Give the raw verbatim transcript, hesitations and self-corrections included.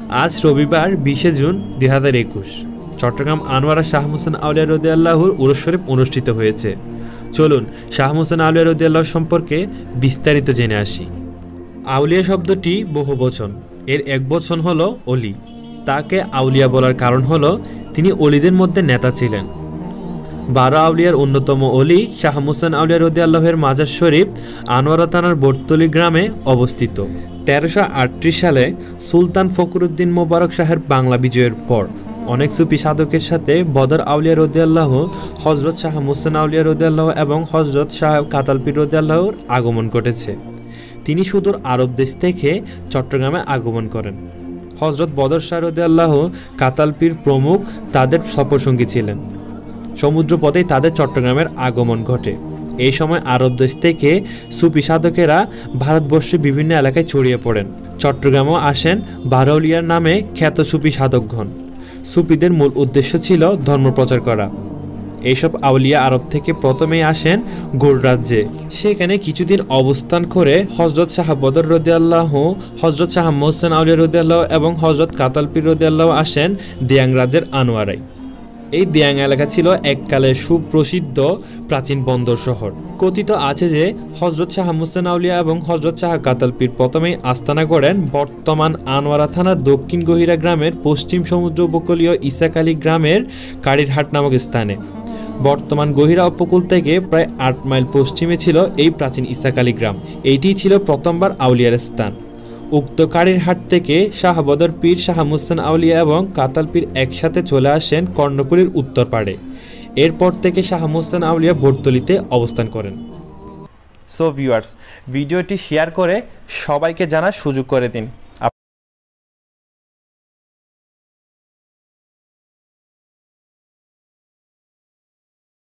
আজ রবিবার বিশে জুন দুই হাজার একুশ চট্টগ্রাম আনোয়ারা শাহ হোসেন আউলিয়া রাদিয়াল্লাহুর উরুস শরীফ অনুষ্ঠিত হয়েছে। চলুন শাহ হোসেন আউলিয়া রাদিয়াল্লাহু সম্পর্কে বিস্তারিত জেনে আসি। আউলিয়া শব্দটি বহুবচন, এর এক বচন হলো অলি। তাকে আউলিয়া বলার কারণ হলো তিনি অলিদের মধ্যে নেতা ছিলেন। বারো আউলিয়ার অন্যতম অলি শাহ হোসেন আউলিয়া রাদিয়াল্লাহুর মাজার শরীফ আনোয়ারা থানার বটতলী গ্রামে অবস্থিত। তেরোশো আটত্রিশ সালে সুলতান ফখরুদ্দীন মোবারক শাহের বাংলা বিজয়ের পর অনেক সুফি সাধকের সাথে বদর আউলিয়া রাদিয়াল্লাহু, হজরত শাহ হোসেন আউলিয়া রাদিয়াল্লাহু এবং হজরত শাহ কাতালপীর রাদিয়াল্লাহুর আগমন ঘটেছে। তিনি সুদূর আরব দেশ থেকে চট্টগ্রামে আগমন করেন। হজরত বদর শাহ রাদিয়াল্লাহু, কাতালপীর প্রমুখ তাদের সফরসঙ্গী ছিলেন। সমুদ্রপথেই তাদের চট্টগ্রামের আগমন ঘটে। এই সময় আরব দেশ থেকে সুফি সাধকেরা ভারতবর্ষের বিভিন্ন এলাকায় ছড়িয়ে পড়েন। চট্টগ্রামেও আসেন বারৌলিয়ার নামে খ্যাত সুফি সাধকগণ। সুফিদের মূল উদ্দেশ্য ছিল ধর্ম প্রচার করা। এইসব আউলিয়া আরব থেকে প্রথমেই আসেন গৌড় রাজ্যে। সেখানে কিছুদিন অবস্থান করে হজরত শাহ বদর রাদিয়াল্লাহু, হজরত শাহ মোহসেন আউলিয়া রাদিয়াল্লাহু এবং হজরত কাতালপীর রাদিয়াল্লাহু আসেন দিয়াং রাজ্যের আনোয়ারায়। এই দিয়াং এলাকা ছিল এককালে সুপ্রসিদ্ধ প্রাচীন বন্দর শহর। কথিত আছে যে হজরত শাহ হোসেন আউলিয়া এবং হজরত শাহ কাতালপীর প্রথমেই আস্তানা করেন বর্তমান আনোয়ারা থানার দক্ষিণ গহিরা গ্রামের পশ্চিম সমুদ্র উপকূলীয় ইসাক আলী গ্রামের কাড়িরহাট নামক স্থানে। বর্তমান গহিরা উপকূল থেকে প্রায় আট মাইল পশ্চিমে ছিল এই প্রাচীন ইসাক আলী গ্রাম। এইটি ছিল প্রথমবার আউলিয়ার স্থান। উক্ত কাড়িরহাট থেকে শাহ বদর পীর, শাহ হোসেন আউলিয়া এবং কাতালপীর একসাথে চলে আসেন কর্ণপুরীর উত্তর পাড়ে। এরপর থেকে শাহ হোসেন আউলিয়া বটতলীতে অবস্থান করেন। সো ভিউয়ার্স, ভিডিওটি শেয়ার করে সবাইকে জানার সুযোগ করে দিন।